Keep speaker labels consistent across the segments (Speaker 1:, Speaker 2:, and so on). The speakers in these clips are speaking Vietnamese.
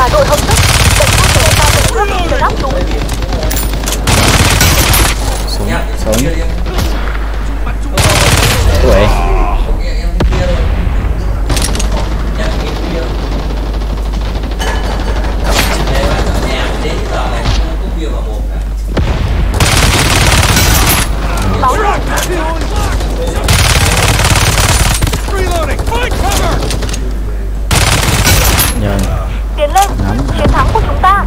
Speaker 1: đội hợp sức đẩy thu thế ra tận trước chấn áp chúng.
Speaker 2: Sống tuổi
Speaker 1: Báo luôn.
Speaker 2: nhờn
Speaker 1: Tiến lên, chiến thắng của chúng ta.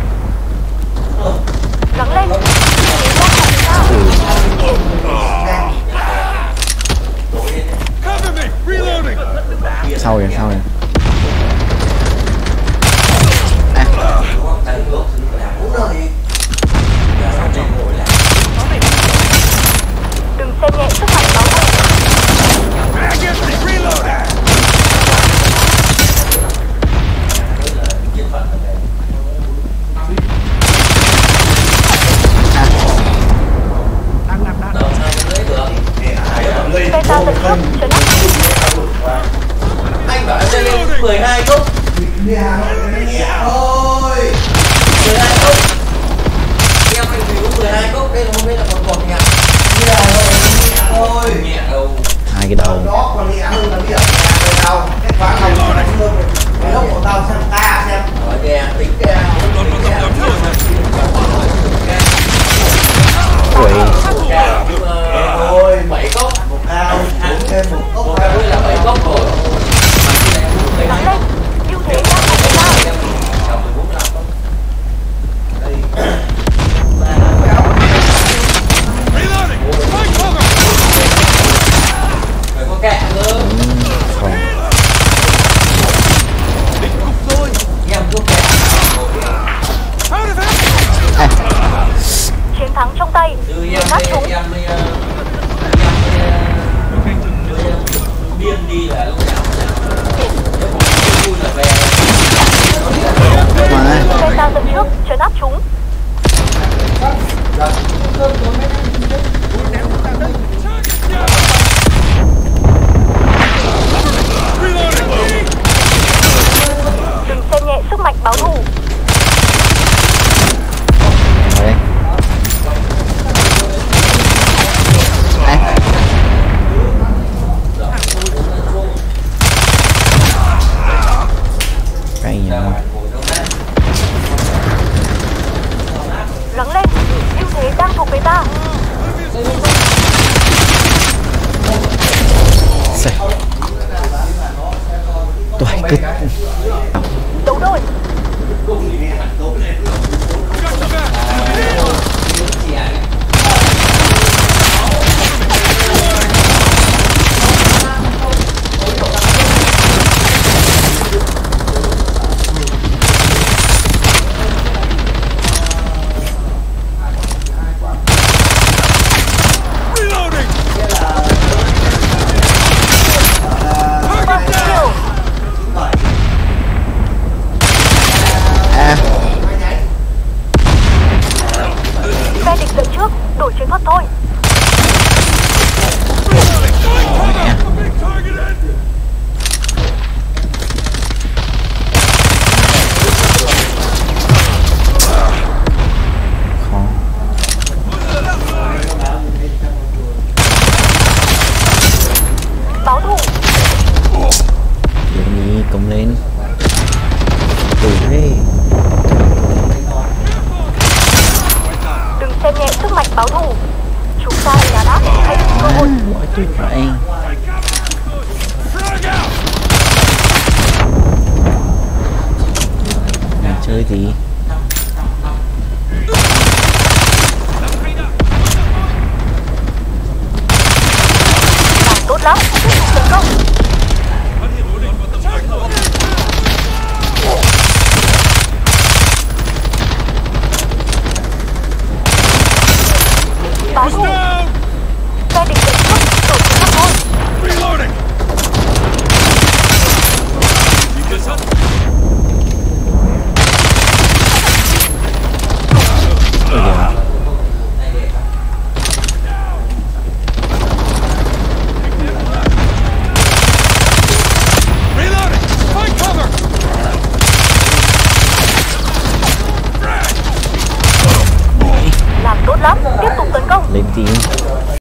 Speaker 1: Gắng lên, chiến thắng của chúng ta.
Speaker 2: sau rồi
Speaker 1: Đừng xem nhẹ sức mạnh báo thù. Beta tận trước chấn áp chúng.
Speaker 3: Anh bảo em lên 12 cốc. 12 cốc. Em anh phải uống 12 cốc. Đây là hôm nay là còn nhạc. Nhẹ đâu.
Speaker 2: hai cái đầu
Speaker 4: đó còn nhẹ hơn là bây giờ đầu cái quán đầu nó hơn cái lốc của tao xem ta xem
Speaker 3: Ở kìa, tính kìa.
Speaker 2: tuổi
Speaker 3: Ôi, 7 cốc.
Speaker 4: một cao bốn thêm một cốc
Speaker 3: Một cái là 7 cốc rồi.
Speaker 1: Gắng lên, ưu thế đang của chúng ta.
Speaker 3: Phải có kẹ cơ.
Speaker 2: còn
Speaker 3: Em thuốc kẹ.
Speaker 1: Chiến thắng trong tay,
Speaker 3: Từ
Speaker 1: chấn áp chúng.
Speaker 3: em điên đi là lúc nào vui là về.
Speaker 2: mà
Speaker 1: Beta tận trước chấn áp chúng. Đừng xem nhẹ sức mạnh báo thù.
Speaker 2: ở đây cái gì mà
Speaker 1: Gắng lên, ưu thế đang thuộc về ta.
Speaker 2: tuổi cứ
Speaker 1: Đấu đôi. Phe địch dẫn trước, đổi chiến thuật thôi.
Speaker 2: khó
Speaker 1: Báo thù.
Speaker 2: điều gì công lên tuổi thế
Speaker 1: Đừng xem nhẹ sức mạnh báo thù. Chúng ta là đáp hãy dùng cơ hội.
Speaker 2: mọi tuyệt vậy mình chơi gì
Speaker 1: Làm tốt lắm, tấn công. Báo thù. Phe địch dẫn trước, đổi chiến thuật thôi.
Speaker 2: tí